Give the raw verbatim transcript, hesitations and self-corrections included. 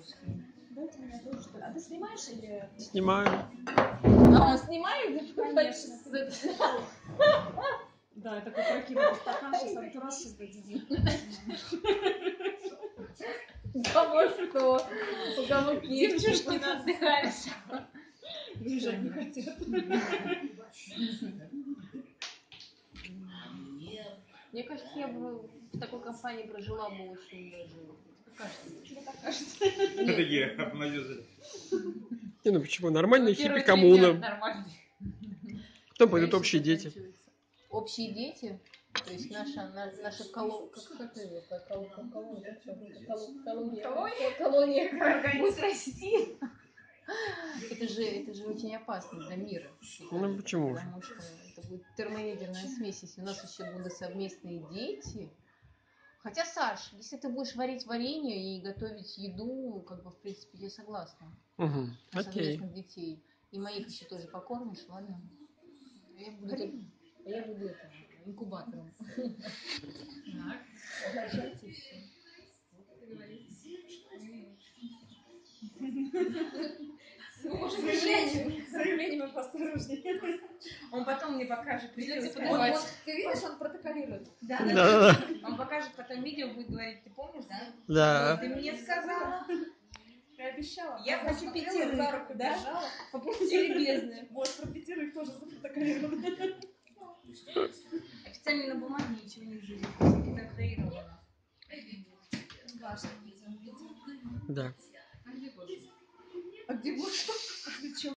Дайте мне тоже, что ли. А ты снимаешь или... Снимаю. А он снимает? Конечно. Да, я такой прокидываю стакан, сейчас антураж сейчас дадим. У кого что? У кого кисть? Девчушки отдыхаешь. Выезжать не хотят. Мне кажется, я бы в такой компании прожила бы очень даже. Кажется. Тебе так кажется? Такие обнадежили. Не, ну почему? Нормальная Первый хиппи-коммуна. пример нормальный. Потом пойдут Дальше общие дети. заканчивается. Общие дети? То есть наша, на- наша коло... как, как это? Коло- коло- колония, как это? Коло- колония. Колония? Колония будет расти. Это же, это же очень опасно для мира. Ну почему же? Потому что это будет термоядерная смесь. Если у нас еще будут совместные дети. Хотя, Саш, если ты будешь варить варенье и готовить еду, как бы, в принципе, я согласна. Угу. На Окей. совместных детей. И моих еще тоже покормишь, ладно? Я буду, я буду это, инкубатором. Так. Рожать и все. Заявление. Заявление поосторожнее. Он потом мне покажет. Придется видео. подавать. Вот, вот, ты видишь, он протоколирует. Да, Да, да, да. Он покажет потом видео, будет говорить, ты помнишь, да? Да. Ты мне сказала. Я обещала. Я хочу посмотрела, пятерых за за руку руку держала. держала. По пути бездны. Вот, про пятерых тоже запротоколировано. Официально на бумаге ничего не лежит. Это актуировано. Важно. Да. А где больше?